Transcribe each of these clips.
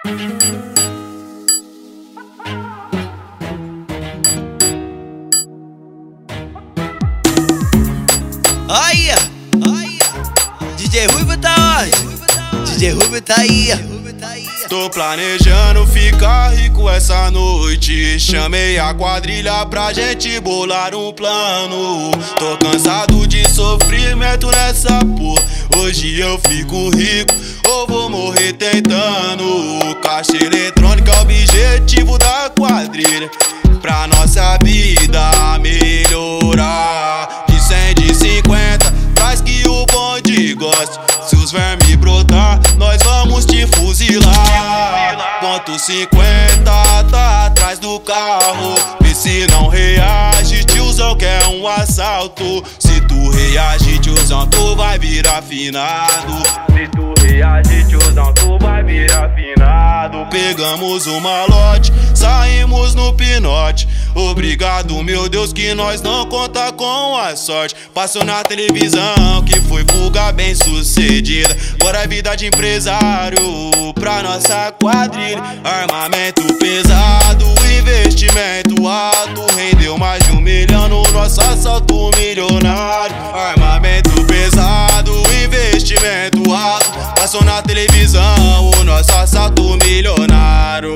Olha, DJ Ruivo tá onde? DJ Ruivo tá aí. Tô planejando ficar rico essa noite. Chamei a quadrilha pra gente bolar um plano. Tô cansado de sofrimento nessa porra. Hoje eu fico rico ou vou morrer tentando. Caixa eletrônica é o objetivo da quadrilha, pra nossa vida melhorar. De 100, de 50, faz que o bonde goste. Se os vermes brotar, nós vamos te fuzilar. Ponto 50 tá atrás do carro. Vê se não reage, tiozão quer um assalto. Se tu reagir, tiozão, tu vai virar finado. Se tu reagir, tiozão, tu vai virar finado. Pegamos o malote, saímos no pinote. Obrigado, meu Deus, que nós não conta com a sorte. Passou na televisão que foi fuga bem sucedida. Agora é vida de empresário pra nossa quadrilha. Armamento pesado, investimento alto. Rendeu mais de 1 milhão no nosso assalto milionário. Armamento pesado, investimento alto. Passou na televisão o nosso assalto milionário.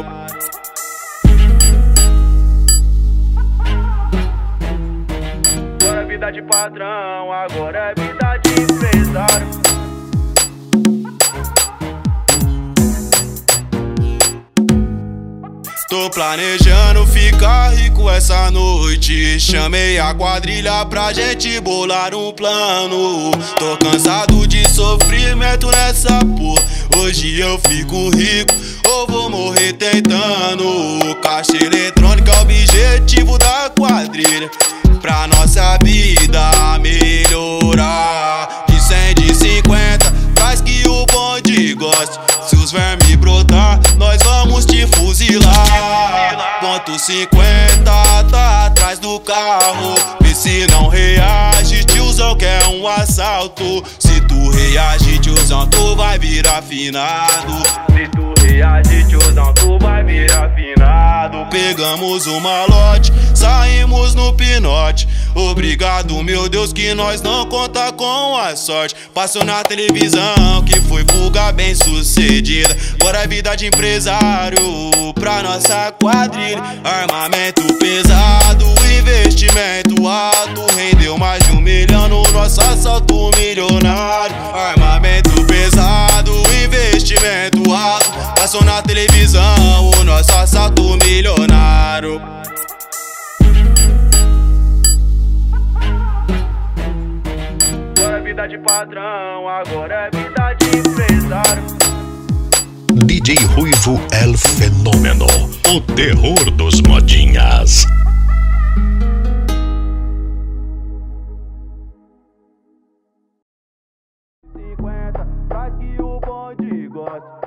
Agora é vida de patrão, agora é vida de empresário. Tô planejando ficar rico essa noite. Chamei a quadrilha pra gente bolar um plano. Tô cansado de sofrimento nessa porra. Hoje eu fico rico ou vou morrer tentando. Caixa eletrônica é o objetivo da quadrilha, pra nossa vida melhorar. De 100, de 50, faz que o bonde goste. Se os vermes brotar, nós vamos te fuzilar. Ponto 50 tá atrás do carro. Vê se não reage, tiozão quer um assalto. Se tu reagir, tiozão, tu vai virar finado. Se tu reagir, tiozão, tu vai virar finado. Pegamos o malote, saímos no pinote. Obrigado, meu Deus, que nós não conta com a sorte. Passou na televisão que foi fuga bem sucedida. Agora é vida de empresário pra nossa quadrilha. Armamento pesado, investimento alto. Rendeu mais de 1 milhão no nosso assalto milionário. Armamento pesado, investimento alto. Passou na televisão o nosso assalto milionário. Agora é vida de patrão, agora é vida de empresário. DJ Ruivo El Fenômeno, o terror dos modinhas. 50, faz que o bonde goste.